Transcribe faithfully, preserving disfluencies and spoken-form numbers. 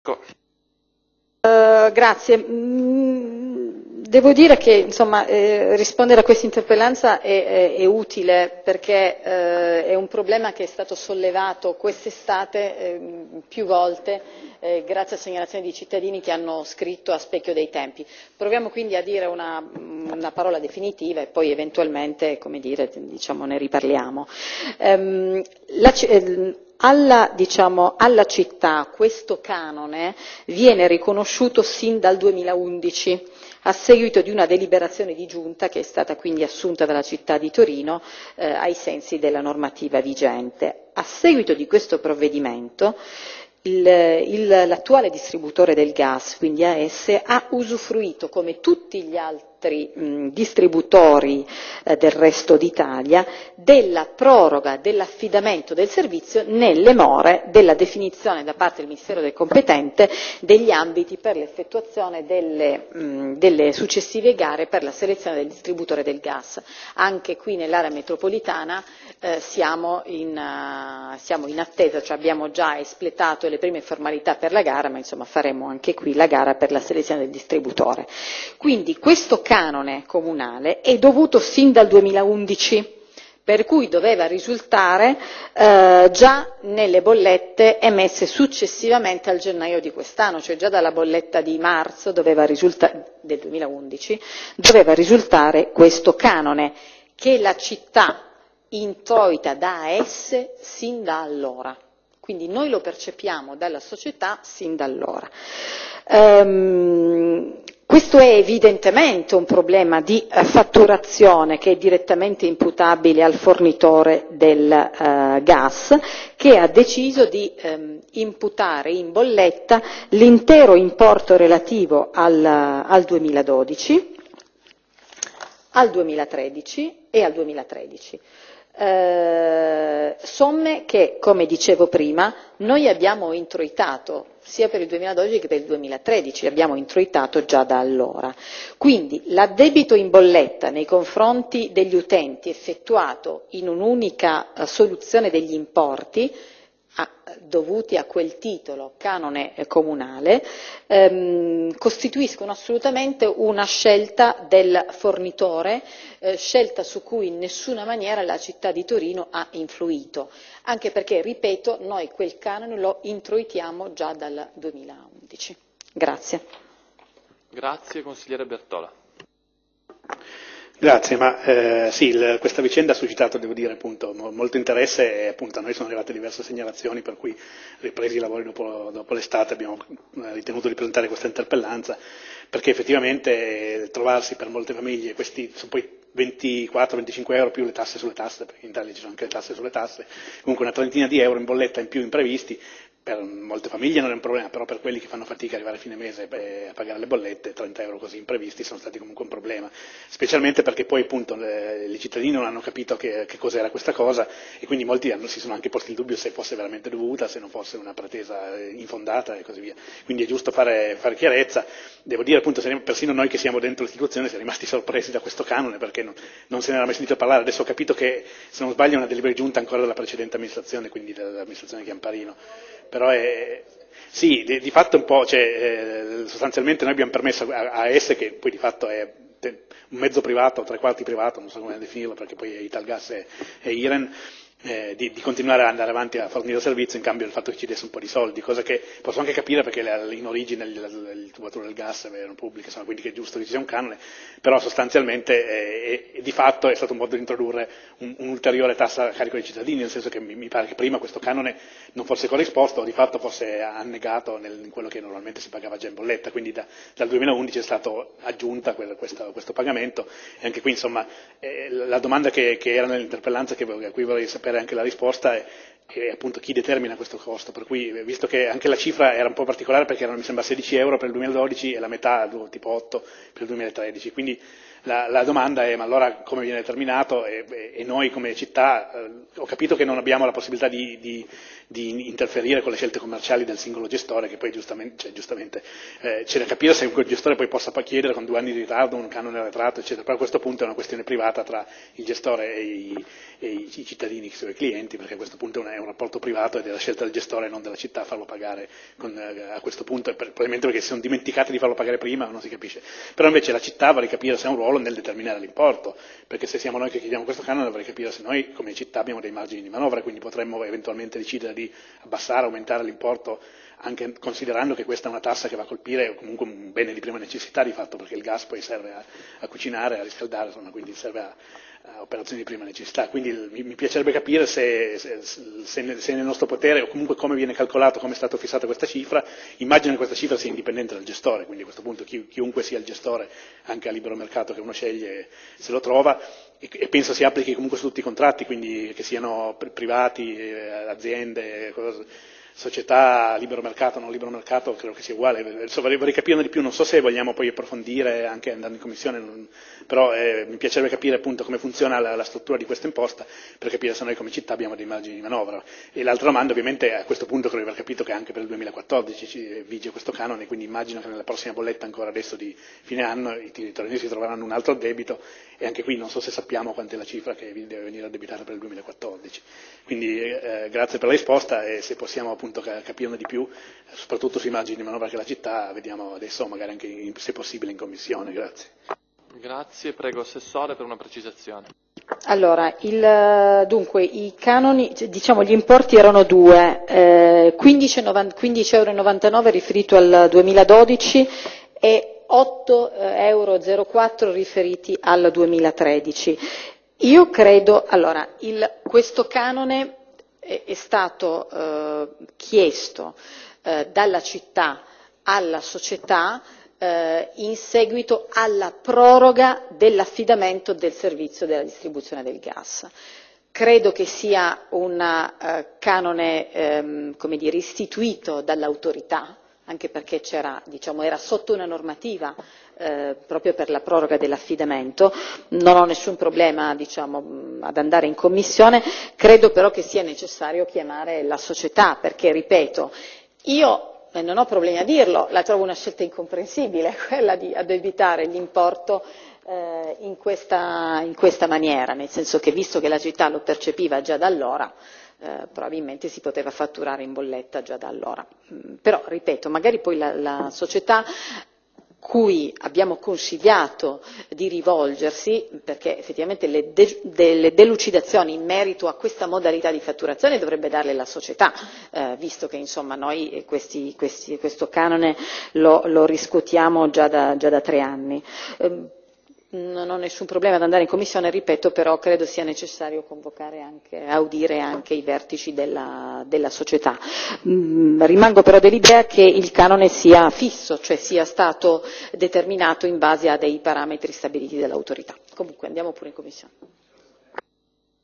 Uh, grazie. Mm, devo dire che insomma, eh, rispondere a questa interpellanza è, è, è utile perché eh, è un problema che è stato sollevato quest'estate eh, più volte eh, grazie a segnalazioni di cittadini che hanno scritto a specchio dei tempi. Proviamo quindi a dire una, una parola definitiva e poi eventualmente, come dire, diciamo, ne riparliamo. Um, la, eh, Alla, diciamo, alla città questo canone viene riconosciuto sin dal duemilaundici a seguito di una deliberazione di giunta che è stata quindi assunta dalla città di Torino eh, ai sensi della normativa vigente. A seguito di questo provvedimento il, il, l'attuale distributore del gas, quindi A E S, ha usufruito come tutti gli altri mh, distributori eh, del resto d'Italia della proroga dell'affidamento del servizio nelle more della definizione da parte del Ministero del competente degli ambiti per l'effettuazione delle, mh, delle successive gare per la selezione del distributore del gas. Anche qui nell'area metropolitana eh, siamo, in, uh, siamo in attesa, cioè abbiamo già espletato le prime formalità per la gara, ma insomma faremo anche qui la gara per la selezione del distributore. Quindi questo canone comunale è dovuto sin dal duemilaundici, per cui doveva risultare eh, già nelle bollette emesse successivamente al gennaio di quest'anno, cioè già dalla bolletta di marzo doveva risulta- del duemilaundici doveva risultare questo canone che la città introita da A E S sin da allora. Quindi noi lo percepiamo dalla società sin da allora. Um, questo è evidentemente un problema di uh, fatturazione che è direttamente imputabile al fornitore del uh, gas, che ha deciso di um, imputare in bolletta l'intero importo relativo al, al duemiladodici, al duemilatredici e al duemilatredici. Eh, somme che, come dicevo prima, noi abbiamo introitato sia per il duemiladodici che per il duemilatredici, abbiamo introitato già da allora. Quindi l'addebito in bolletta nei confronti degli utenti effettuato in un'unica uh, soluzione degli importi a, dovuti a quel titolo canone comunale ehm, costituiscono assolutamente una scelta del fornitore, eh, scelta su cui in nessuna maniera la città di Torino ha influito, anche perché, ripeto, noi quel canone lo introitiamo già dal duemilaundici. Grazie. Grazie, consigliere Bertola. Grazie, ma eh, sì, il, questa vicenda ha suscitato, devo dire, appunto, mo, molto interesse e appunto a noi sono arrivate diverse segnalazioni, per cui ripresi i lavori dopo, dopo l'estate abbiamo ritenuto di presentare questa interpellanza, perché effettivamente eh, trovarsi per molte famiglie, questi sono poi ventiquattro venticinque euro più le tasse sulle tasse, perché in Italia ci sono anche le tasse sulle tasse, comunque una trentina di euro in bolletta in più imprevisti. Per molte famiglie non è un problema, però per quelli che fanno fatica ad arrivare a fine mese eh, a pagare le bollette, trenta euro così imprevisti sono stati comunque un problema, specialmente perché poi appunto le, i cittadini non hanno capito che, che cos'era questa cosa e quindi molti hanno, si sono anche posti il dubbio se fosse veramente dovuta, se non fosse una pretesa infondata e così via. Quindi è giusto fare, fare chiarezza. Devo dire appunto, persino noi che siamo dentro l'istituzione siamo rimasti sorpresi da questo canone perché non, non se ne era mai sentito parlare. Adesso ho capito che, se non sbaglio, è una delibera giunta ancora dalla precedente amministrazione, quindi dall'amministrazione Chiamparino. Però è, sì, di, di fatto un po', cioè, eh, sostanzialmente noi abbiamo permesso a, a A E S, che poi di fatto è un mezzo privato, tre quarti privato, non so come definirlo perché poi è Italgas e, e Iren, eh, di, di continuare ad andare avanti a fornire il servizio in cambio del fatto che ci desse un po' di soldi, cosa che posso anche capire perché in origine il tubatore del gas erano pubbliche, insomma, quindi che è giusto che ci sia un canone, però sostanzialmente eh, eh, di fatto è stato un modo di introdurre un, un'ulteriore tassa a carico dei cittadini, nel senso che mi, mi pare che prima questo canone non fosse corrisposto, o di fatto fosse annegato nel, in quello che normalmente si pagava già in bolletta, quindi da, dal duemilaundici è stato aggiunta quel, questo, questo pagamento e anche qui insomma eh, la domanda che, che era nell'interpellanza, che, a cui vorrei sapere anche la risposta, è, è appunto chi determina questo costo, per cui visto che anche la cifra era un po' particolare perché erano mi sembra sedici euro per il duemiladodici e la metà tipo otto per il duemilatredici, quindi La, la domanda è ma allora come viene determinato e, e noi come città, eh, ho capito che non abbiamo la possibilità di, di, di interferire con le scelte commerciali del singolo gestore, che poi giustamente, cioè, giustamente eh, c'è da capire se quel gestore poi possa chiedere con due anni di ritardo un canone arretrato, eccetera, però a questo punto è una questione privata tra il gestore e i, e i, i cittadini, i suoi clienti, perché a questo punto è un, è un rapporto privato ed è la scelta del gestore e non della città farlo pagare con, eh, a questo punto, per, probabilmente perché si sono dimenticati di farlo pagare prima, non si capisce. Però invece la città vorrei capire se ha un ruolo nel determinare l'importo, perché se siamo noi che chiediamo questo canone vorrei capire se noi come città abbiamo dei margini di manovra, quindi potremmo eventualmente decidere di abbassare, aumentare l'importo, anche considerando che questa è una tassa che va a colpire comunque un bene di prima necessità di fatto, perché il gas poi serve a, a cucinare, a riscaldare, insomma, quindi serve a, a operazioni di prima necessità. Quindi il, mi, mi piacerebbe capire se, se, se, nel, se nel nostro potere o comunque come viene calcolato, come è stata fissata questa cifra. Immagino che questa cifra sia indipendente dal gestore, quindi a questo punto chi, chiunque sia il gestore, anche a libero mercato che uno sceglie, se lo trova, e, e penso si applichi comunque su tutti i contratti, quindi che siano privati, eh, aziende, cose, società, libero mercato, non libero mercato, credo che sia uguale. Vorrei, vorrei capirne di più, non so se vogliamo poi approfondire anche andando in commissione, non, però eh, mi piacerebbe capire appunto come funziona la, la struttura di questa imposta per capire se noi come città abbiamo dei margini di manovra. E l'altra domanda ovviamente a questo punto credo di aver capito che anche per il duemilaquattordici ci vige questo canone, quindi immagino che nella prossima bolletta ancora adesso di fine anno i territori si troveranno un altro debito e anche qui non so se sappiamo quant'è la cifra che deve venire addebitata per il duemilaquattordici. Quindi eh, grazie per la risposta e se possiamo appunto capirne di più, soprattutto sui margini di manovra che la città, vediamo adesso magari anche in, se possibile in commissione. Grazie. Grazie, prego Assessore per una precisazione. Allora, il, dunque i canoni, diciamo gli importi erano due, eh, quindici virgola novantanove euro riferito al duemiladodici e otto virgola zero quattro euro riferiti al duemilatredici. Io credo, allora, il, questo canone è, è stato eh, chiesto eh, dalla città alla società in seguito alla proroga dell'affidamento del servizio della distribuzione del gas. Credo che sia un uh, canone ehm, come dire, istituito dall'autorità, anche perché c'era, diciamo, era sotto una normativa eh, proprio per la proroga dell'affidamento. Non ho nessun problema, diciamo, ad andare in commissione, credo però che sia necessario chiamare la società, perché, ripeto, io non ho problemi a dirlo, la trovo una scelta incomprensibile quella di addebitare l'importo eh, in, questa, in questa maniera, nel senso che visto che la città lo percepiva già da allora, eh, probabilmente si poteva fatturare in bolletta già da allora. Però, ripeto, magari poi la, la società cui abbiamo consigliato di rivolgersi, perché effettivamente le, de, delle delucidazioni in merito a questa modalità di fatturazione dovrebbe darle la società, eh, visto che insomma noi questi, questi, questo canone lo, lo riscuotiamo già da, già da tre anni. Eh, non ho nessun problema ad andare in commissione, ripeto, però credo sia necessario convocare anche, audire anche i vertici della, della società. Mm, rimango però dell'idea che il canone sia fisso, cioè sia stato determinato in base a dei parametri stabiliti dall'autorità. Comunque andiamo pure in commissione.